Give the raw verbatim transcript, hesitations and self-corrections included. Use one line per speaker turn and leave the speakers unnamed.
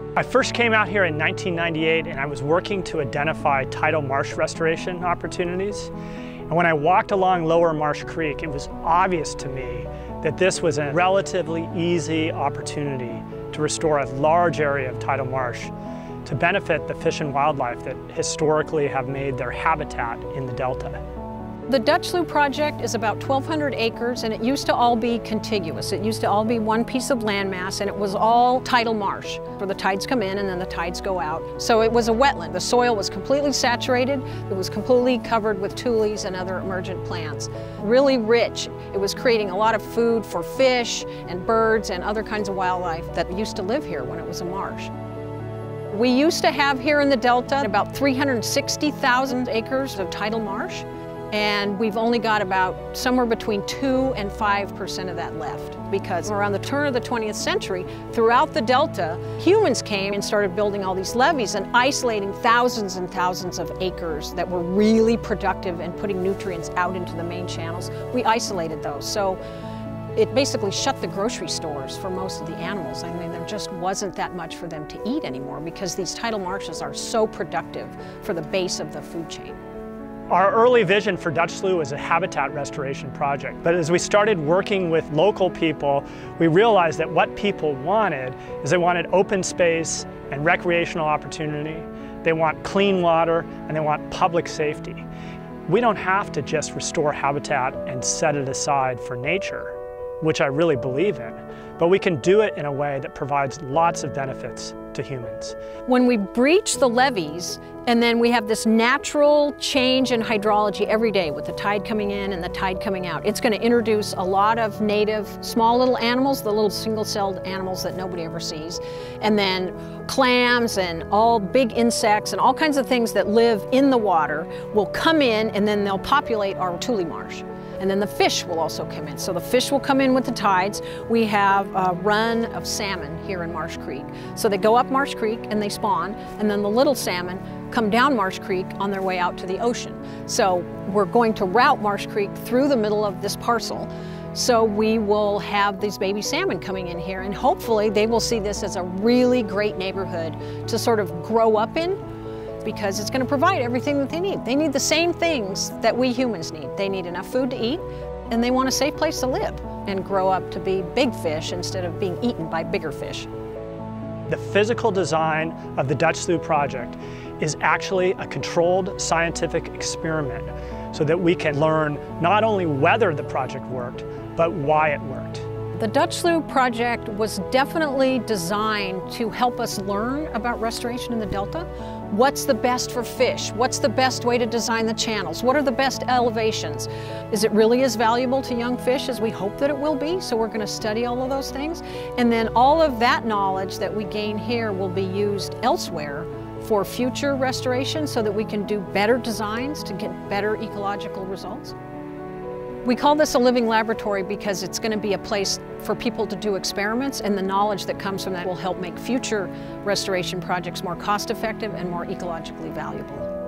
I first came out here in nineteen ninety-eight and I was working to identify tidal marsh restoration opportunities. And when I walked along Lower Marsh Creek, it was obvious to me that this was a relatively easy opportunity to restore a large area of tidal marsh to benefit the fish and wildlife that historically have made their habitat in the Delta.
The Dutch Slough project is about twelve hundred acres, and it used to all be contiguous. It used to all be one piece of landmass, and it was all tidal marsh, where the tides come in and then the tides go out. So it was a wetland. The soil was completely saturated. It was completely covered with tules and other emergent plants. Really rich. It was creating a lot of food for fish and birds and other kinds of wildlife that used to live here when it was a marsh. We used to have here in the Delta about three hundred sixty thousand acres of tidal marsh. And we've only got about somewhere between two and five percent of that left, because around the turn of the twentieth century, throughout the Delta, humans came and started building all these levees and isolating thousands and thousands of acres that were really productive and putting nutrients out into the main channels. We isolated those. So it basically shut the grocery stores for most of the animals. I mean, there just wasn't that much for them to eat anymore because these tidal marshes are so productive for the base of the food chain.
Our early vision for Dutch Slough was a habitat restoration project, but as we started working with local people, we realized that what people wanted is they wanted open space and recreational opportunity, they want clean water, and they want public safety. We don't have to just restore habitat and set it aside for nature, which I really believe in, but we can do it in a way that provides lots of benefits to humans.
When we breach the levees, and then we have this natural change in hydrology every day with the tide coming in and the tide coming out, it's going to introduce a lot of native small little animals, the little single-celled animals that nobody ever sees, and then clams and all big insects and all kinds of things that live in the water will come in, and then they'll populate our tule marsh. And then the fish will also come in. So the fish will come in with the tides. We have a run of salmon here in Marsh Creek. So they go up Marsh Creek and they spawn, and then the little salmon come down Marsh Creek on their way out to the ocean. So we're going to route Marsh Creek through the middle of this parcel. So we will have these baby salmon coming in here, and hopefully they will see this as a really great neighborhood to sort of grow up in, because it's going to provide everything that they need. They need the same things that we humans need. They need enough food to eat, and they want a safe place to live and grow up to be big fish instead of being eaten by bigger fish.
The physical design of the Dutch Slough project is actually a controlled scientific experiment so that we can learn not only whether the project worked, but why it worked.
The Dutch Slough project was definitely designed to help us learn about restoration in the Delta. What's the best for fish? What's the best way to design the channels? What are the best elevations? Is it really as valuable to young fish as we hope that it will be? So we're going to study all of those things. And then all of that knowledge that we gain here will be used elsewhere for future restoration so that we can do better designs to get better ecological results. We call this a living laboratory because it's going to be a place for people to do experiments, and the knowledge that comes from that will help make future restoration projects more cost-effective and more ecologically valuable.